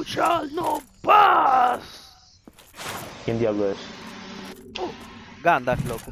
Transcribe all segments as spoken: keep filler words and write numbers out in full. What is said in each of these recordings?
shall not pass. ¿Quién diablo es? Oh, Gandalf, loco.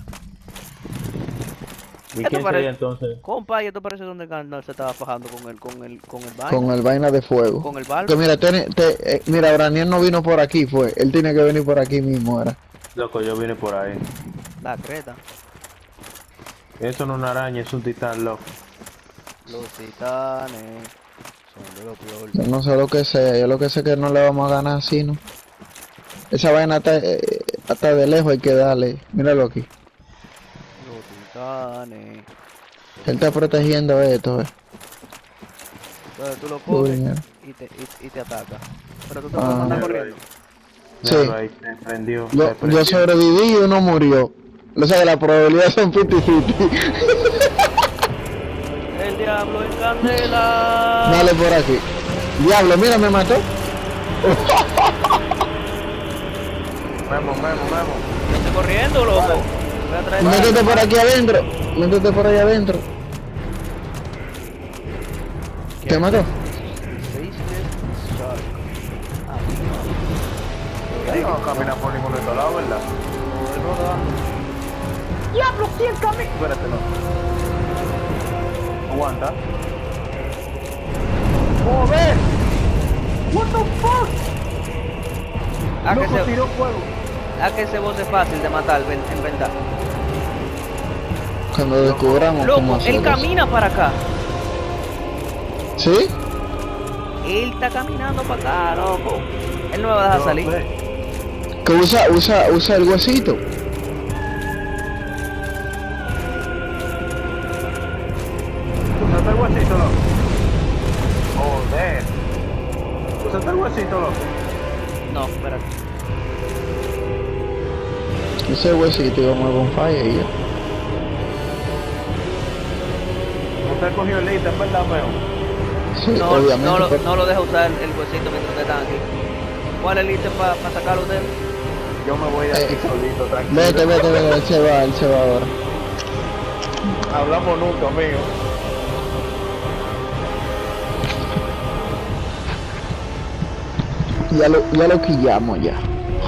¿Y ¿Esto quién parece- sería entonces? Compa, y esto parece donde Gandalf se estaba fajando con el, con el, con el vaina. Con el vaina de fuego. Con el barco. Que mira, tiene- te- eh, mira, Braniel no vino por aquí, fue. Él tiene que venir por aquí mismo, era. Loco, yo vine por ahí. La creta. Eso no es una araña, es un titán, loco. Los titanes son de lo peor. Yo no sé lo que sea, yo lo que sé es que no le vamos a ganar así, ¿no? Esa vaina hasta, eh, hasta de lejos hay que darle. Míralo aquí. Los titanes. Él está protegiendo esto, eh. Entonces tú lo coges Uy, y te, y, y te ataca. Pero tú te Ah. puedes mandar Míralo corriendo. Sí. Míralo ahí, se prendió. se Yo, prendió. yo sobreviví y uno murió. O sea que las probabilidades son cincuenta cincuenta. El diablo en candela. Dale por aquí. Diablo, mira, me mató. Memo, memo, memo. Yo estoy corriendo, loco. Voy a traer Métete por aquí adentro. Métete por ahí adentro. ¿Te mató? No va a caminar por ningún otro lado, ¿verdad? ¡Diablo, quién camina! Espérate, no. Aguanta. ¡Joder! What the fuck? A que, Loco, se, tiró fuego. a que ese boss es fácil de matar, ven- en verdad. Cuando descubramos cómo Loco, él hacerlo. camina para acá. ¿Sí? Él está caminando para acá, loco. Él no me va a dejar Yo salir. sé. Que usa, usa, usa el huesito. Usaste el huesito, loco. Joder. Usaste el huesito, loco. No, espérate. Ese huesito y vamos a bonfire y ya. Usted cogió el ítem, ¿verdad, feo? Sí, No, obviamente. no, lo, pero- no lo deja usar el huesito mientras ustedes están aquí. ¿Cuál es el ítem para sacarlo de él? Yo me voy de aquí Eh, solito, tranquilo. Vete, vete, vete, él se va, él se va ahora. Hablamos nunca, amigo. Ya lo, ya lo quillamos ya.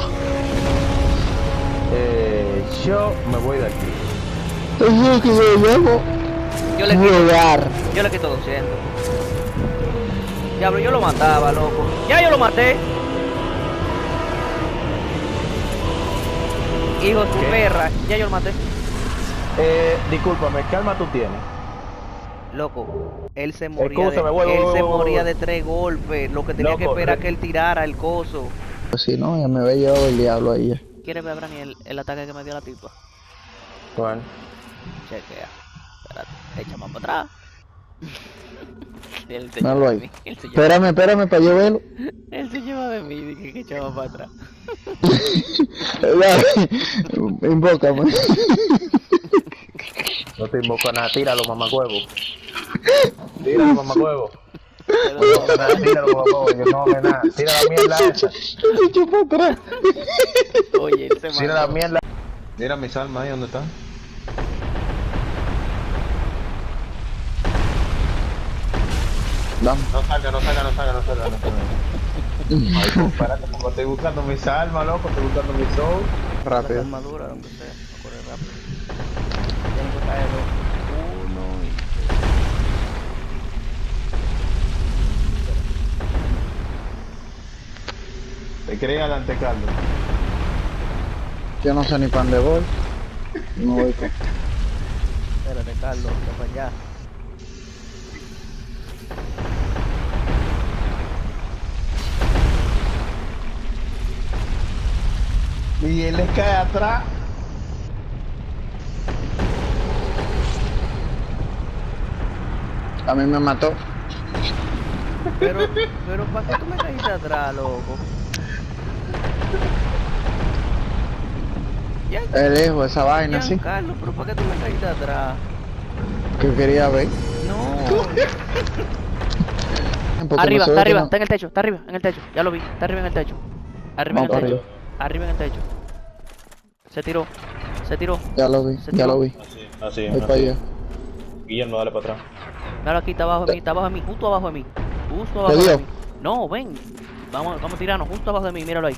Eh, yo me voy de aquí. Eso es que yo llamo Yo le quito, jugar. yo le quito doscientos. Diablo, yo lo mataba, loco. Ya yo lo maté. Hijo de tu ¿Qué? perra, ya yo lo maté. Eh, discúlpame, ¿qué arma tú tienes? Loco, él se moría, de, Excúsame, voy, voy, él voy, se voy, moría voy. de tres golpes. Lo que tenía Loco, que esperar re- que él tirara el coso. Pues si no, ya me había llevado el diablo ahí ya. ¿Quieres ver, Brani, el, el ataque que me dio la tipa? ¿Cuál? Chequea. Espérate, echa más para atrás. Él se Míralo lleva de ahí. mí. Él se lleva, Espérame, espérame para yo verlo. él se lleva de mí. Dije que echa más para atrás. Dale, invócame. No te invoco nada, tíralo, mamacuevo. Tíralo, mamacuevo. Pero No, nada, tíralo, mamacuevo, yo no hago nada. Tira la mierda esa. Se echó para atrás. oye, él se Tira la mandó. mierda. Mira mis almas ahí, ¿dónde están? Vamos. No salga, no salga, no salga, no salga, no salga. Ay, compárate, porque estoy buscando mis almas, loco, estoy buscando mi soul. La Rápido. armadura, aunque sea, a correr rápido. Tengo que caer uno y Te quería adelante, Carlos. Yo no sé ni pan de voy. No voy con... espérate, Carlos, que para allá. Y él le cae atrás. A mí me mató. Pero, pero ¿para qué tú me caíste atrás, loco? Ya, Es lejos esa vaina, sí. Carlos, pero ¿para qué tú me caíste atrás? Que quería ver. No. Porque Arriba, nosotros está arriba, no- está en el techo, está arriba, en el techo. Ya lo vi, está arriba en el techo. Arriba en Vamos el para techo. Arriba en el techo. Se tiró, se tiró. Ya lo vi, Se ya tiró. lo vi. Así, así, Voy para allá. Guillermo, dale para atrás. Mira aquí, está abajo de mí, está abajo de mí, justo abajo de mí. Justo abajo ¿Te de dio? mí. No, ven. Vamos, vamos a tirarnos justo abajo de mí, míralo ahí.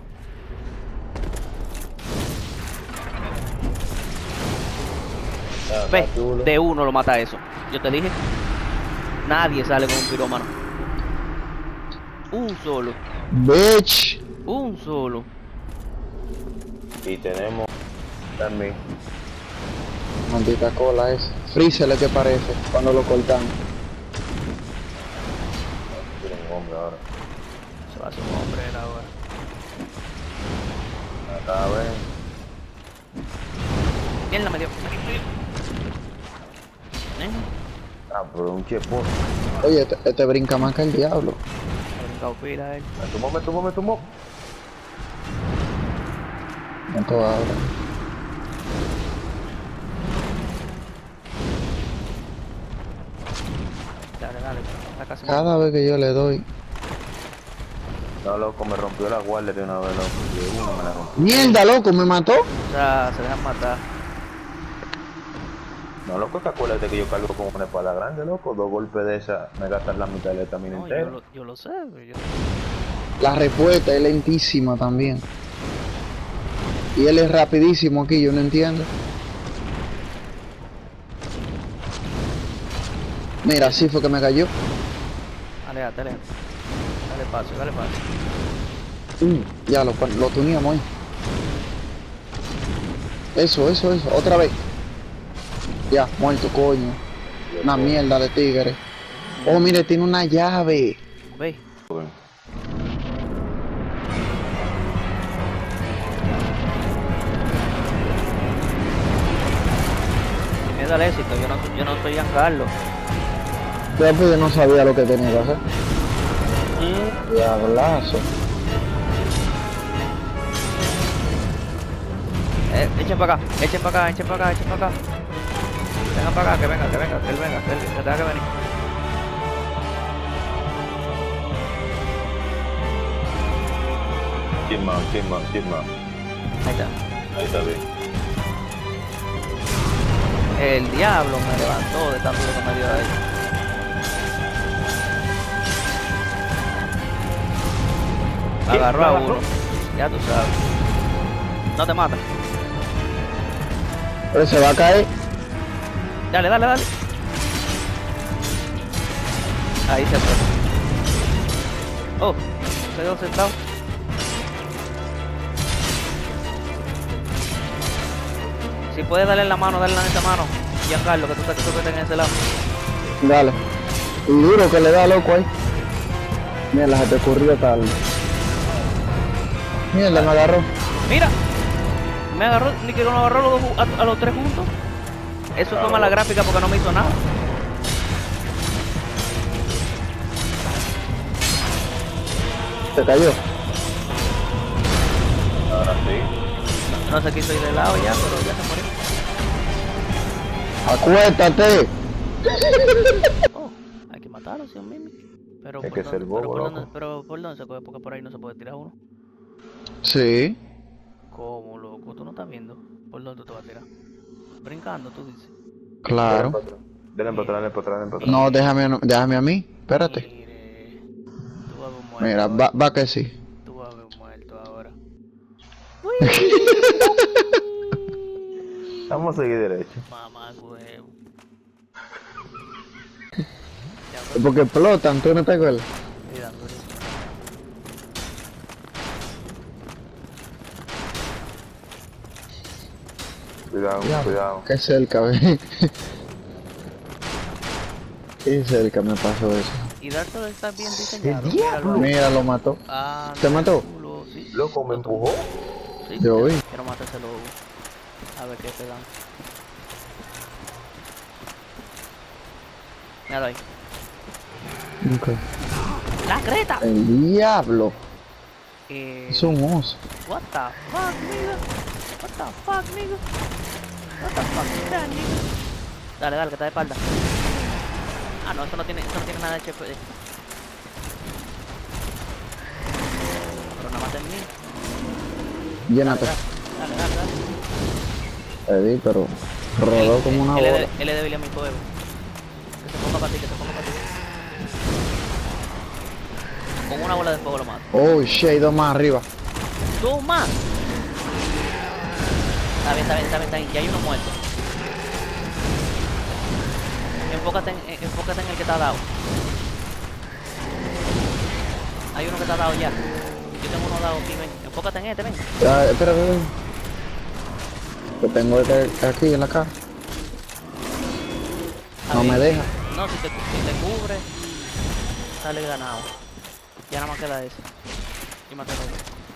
Ah, Ve, está chulo. de uno lo mata eso. Yo te dije. Nadie sale con un pirómano. Un solo. Bitch. Un solo. Y tenemos también. Maldita cola esa. Freezer que parece cuando lo cortan. Tienen un hombre ahora. Se va a hacer un hombre él ahora. Acá ven. Mierda, me dio. Me dio, me dio. ¿Eh? Ah, pero un chepo. Oye, este, este brinca más que el diablo. Ha brincado pila él. Me tumbó, me tumbó, me tumbó. No te habla. Dale, dale. Está casi Cada vez que yo le doy. No, loco, me rompió la guardia de una vez, loco. De uno me la rompió. Mierda, loco, me mató. O sea, se dejan matar. No, loco, que acuérdate que yo cargo con una espada grande, loco. Dos golpes de esa me gastan la mitad de la estamina No, yo entera. lo, yo lo sé, pero yo... La respuesta es lentísima también. Y él es rapidísimo aquí, yo no entiendo. Mira, así fue que me cayó. Aléjate, aléjate. Dale paso, dale paso. Mm, ya lo, lo tuneamos ahí. Eso, eso, eso. Otra vez. Ya, muerto, coño. Una mierda de tigre. Oh, mire, tiene una llave. Ve. Bueno. Me da el éxito, yo no, yo no soy Giancarlo. Ya pues yo no sabía lo que tenía que hacer. Diablazo. Eh, echen para acá, echen para acá, echen para acá, echen para acá. Vengan para acá, que venga, que venga, que él venga, que él que tenga que venir. ¿Quién más? ¿Quién más? ¿Quién más? Ahí está. Ahí está bien. El diablo me levantó de tanto que me dio ahí. Agarró a uno. Ya tú sabes. No te mata. Pero se va a caer. Dale, dale, dale. Ahí se fue. Oh, se quedó sentado. Si puedes darle en la mano, dale en esa mano. Giancarlo, que tú sabes que tú que en ese lado. Dale. Y duro que le da, loco, ahí. Mierda, se te ocurrió tal. Mierda, me agarró. Mira, me agarró, ni que no agarró los dos ju- a, a los tres juntos. Eso Claro. fue mala gráfica porque no me hizo nada. Se cayó. Ahora sí. No se quiso ir de lado ya, pero ya se murió. Acuéstate. Oh, hay que matarlo, si es un mimic. Pero Hay por que dónde, ser bobo, pero por loco. dónde, pero por dónde se coge, porque por ahí no se puede tirar uno. Sí. ¿Cómo, loco? ¿Tú no estás viendo? ¿Por dónde te vas a tirar? Brincando, tú dices. Claro. Denle para atrás, denle para atrás, denle para atrás. No, déjame, déjame a mí. Espérate. Mire, tú vas a ver muerto. Mira, ahora. va, va que sí. Tú vas a ver muerto ahora. Vamos a seguir derecho. Mamá, huevo. Porque explotan, tú no te acuerdas. Mira, güey. Cuidado, cuidado. Qué cerca, ve. Qué cerca me pasó eso. Y Darto está bien diseñado. ¡El diablo! Míralo. Mira, lo mató. Ah, ¿Te mató? culo, sí. Loco, me empujó. Sí, Yo vi. quiero matar ese lobo. A ver qué te dan. Míralo ahí. Ok. ¡La creta! El diablo. Eh, Es un oso. What the fuck, nigga? What the fuck, nigga? What the fuck is that, nigga? Dale, dale, que está de espalda. Ah, no, eso no tiene, eso no tiene nada de H P. Pero nada más en mí. Llénate. Dale, dale, dale. Te di, pero rodó como una Él es bola. de- él es débil a mi fuego. Que se ponga para ti, que se ponga para ti. Con una bola de fuego lo mato. Oh, shit, hay dos más arriba. ¡Dos más! Está bien, está bien, está bien, está bien. Ya hay uno muerto. Enfócate en, en- enfócate en el que está dado. Hay uno que está dado ya. Yo tengo uno dado aquí, ven. Enfócate en este, ven. Ya, espera, espera. Lo tengo este aquí en la cara. A No ver, me deja. No, si te, si te cubre, sale ganado. Ya nada más queda ese. Y maté el otro.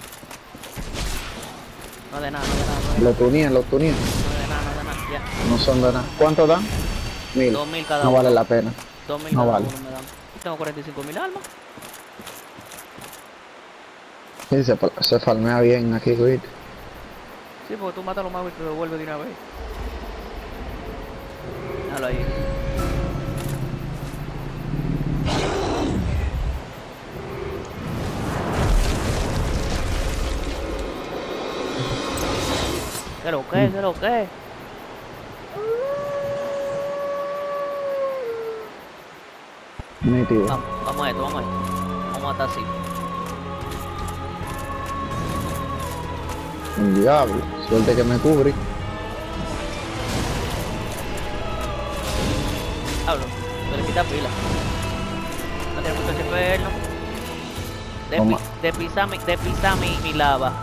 No de nada, no de nada, no de Lo nada. tunean, lo tunean. No de nada, no de nada. Ya. No son de nada. ¿Cuánto dan? Mil. Dos mil cada No uno. vale la pena. Dos mil No cada vale. uno me dan. Tengo cuarenta y cinco mil almas. Sí, se, se farmea bien aquí, güey. Sí, porque tú matas a los magos y te devuelves de una vez. Déjalo ahí. ¿Qué lo que? ¿Qué lo que? Nítido. Vamos, vamos a esto, vamos a esto. Vamos a matar así. Un diablo. Suerte que me cubre. Hablo, se le quita pila. No tiene mucho H P, ¿no? De, Toma. pi- de pisar mi, de pisar mi, mi lava.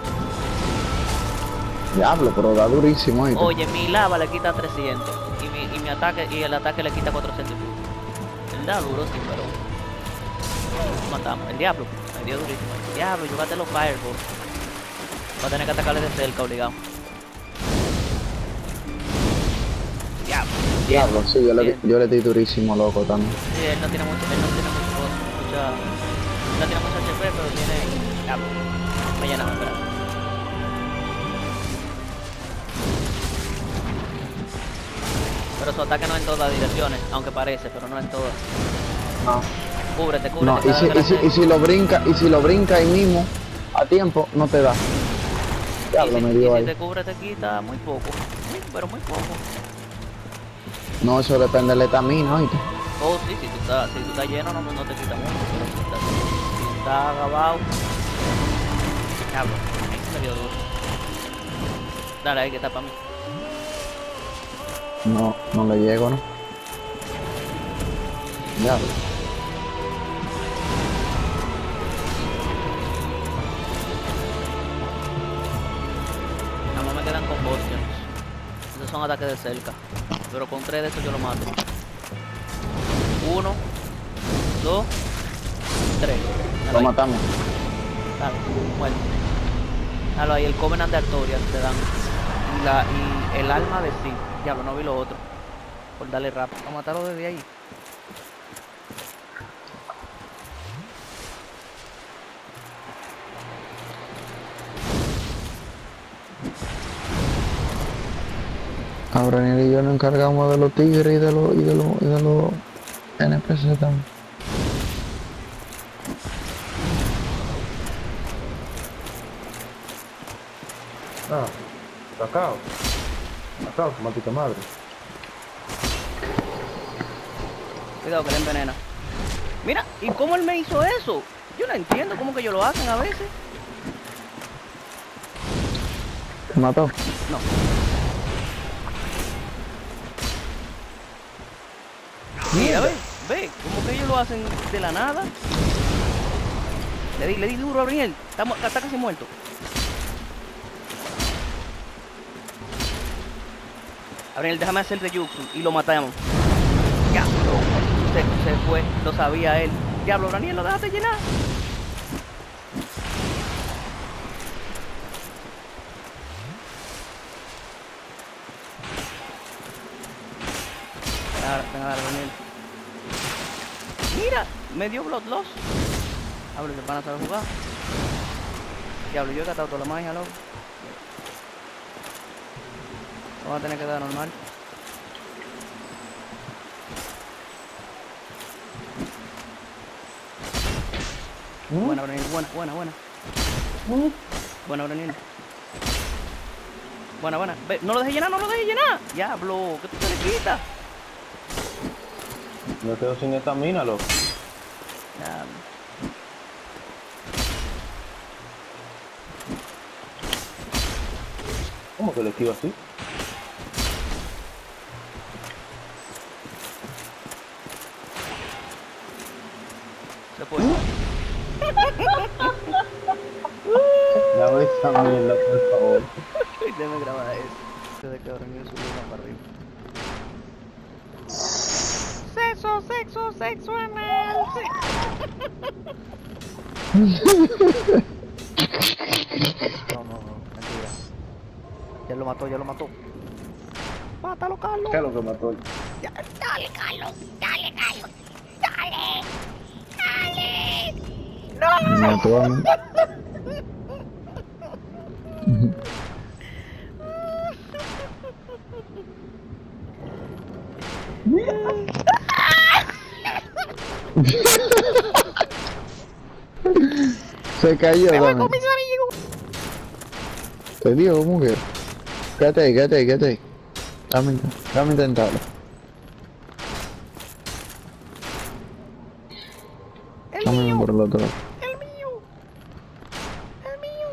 Diablo, pero da durísimo, ¿oíste? Oye, mi lava le quita trescientos. Y mi, y mi ataque, y el ataque le quita cuatrocientos. El da duro, sí, pero. Matamos. El diablo. Me dio durísimo. El diablo, llévate los fireballs. Va a tener que atacarle de cerca, obligado. Diablo. Diablo, sí, yo le, Bien. yo le di durísimo, loco, también. Sí, él no tiene mucho, él no tiene mucho, mucha, no tiene mucho H P, pero tiene, diablo, me llena, espera. Pero su ataque no en todas direcciones, aunque parece, pero no en todas. No. Cúbrete, cúbrete. No, y cada si, vez que y, si, la- y si lo brinca, y si lo brinca ahí mismo, a tiempo, no te da. y Diablo, si, me y dio si ahí. te cubre te quita muy poco, muy, pero muy poco. No, eso depende de la etamina, ¿oíste? Oh, sí, si tú estás, si tú estás lleno no, no te quita mucho, pero si estás, si estás agabado, diablo, ahí se me dio duro. Dale, ahí que está para mí. No, no le llego, ¿no? Diablo. Nada más me quedan combustions. Esos son ataques de cerca. Pero con tres de esos yo lo mato. Uno, dos, tres. Lo Dale ahí. matamos. Dale, muerto. Dale ahí, el Covenant de Artorias te dan. Y, la, y el alma de sí. Diablo, no vi lo otro. Por darle rap. Vamos a matarlo desde ahí. Abraniel y yo nos encargamos de los tigres y de los, y de los, y de los N P C también. Ah, cacao. Cacao, su maldita madre. Cuidado que le envenena. Mira, ¿y cómo él me hizo eso? Yo no entiendo cómo que ellos lo hacen a veces. ¿Te mató? No. Mira, ve, ve, como que ellos lo hacen de la nada. Le di, le di duro a Gabriel. Está, mu- está casi muerto. Gabriel, déjame hacer de Jutsu y lo matamos. Ya, se, se fue, lo sabía él. Diablo, Daniel, lo dejaste llenar. Venga, venga, Daniel. Mira, me dio Blood Loss. Diablo, se van a saber jugar. Diablo, yo he gastado toda la magia, loco. Vamos a tener que dar normal. Buena, Daniel, buena, buena, buena. Buena, Daniel. Buena, buena. Ve, no lo dejes llenar, no lo dejes llenar. Diablo, que tú te le quitas. Me quedo sin estamina, loco. Diablo. ¿Cómo que lo esquivo así? Se fue. Dame esa mierda, por favor. Déjame grabar eso. Se de que ahora ni subirla para arriba. Sexo, sexo, sexo anal. No, no, no, mentira. Ya lo mató, ya lo mató. Mátalo, Carlos. ¿Qué es lo que mató? Ya, dale, Carlos. Dale, Carlos. Dale. Dale. No. Me mató a mí. Se cayó, Me voy dame. con mis amigos. Te digo, mujer. Quédate ahí, quédate ahí, quédate ahí. Dame, dame intentarlo. El Dame mío. por el otro lado. El mío. El mío.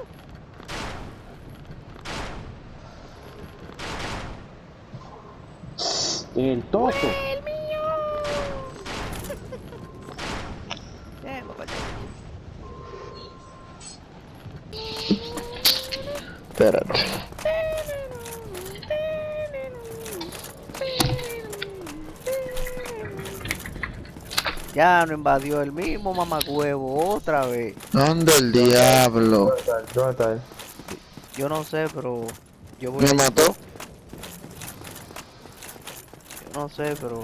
El toto. El mío. Bien, papá. Espérate. Ya no invadió el mismo mamagüevo otra vez. ¿Dónde el diablo? ¿Dónde está él? ¿Dónde está él? Yo no sé, pero yo voy ¿Me a... mató? Yo no sé, pero...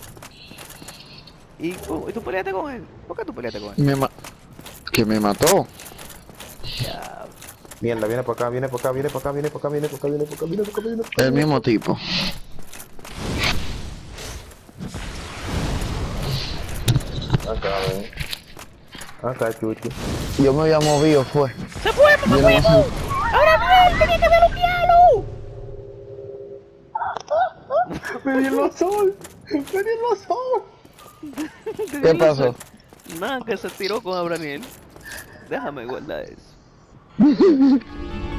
¿Y tú, ¿Y tú peleaste con él? ¿Por qué tú peleaste con él? Me ma ¿Que me mató? Ya... Mierda, viene por acá, viene por acá, viene por acá, viene por acá, viene por acá, viene por acá, viene por acá, viene por acá. El mismo tipo. Acá, ven. Acá, chuchi. Yo me había movido, fue. ¡Se fue, Yo no sé. ¡Ahora bien! ¡Tenía que bloquearlo! ¡Me dio los sol! ¡Me dio los sol! ¿Qué pasó? Nada, que se tiró con Abraniel. Déjame guardar eso.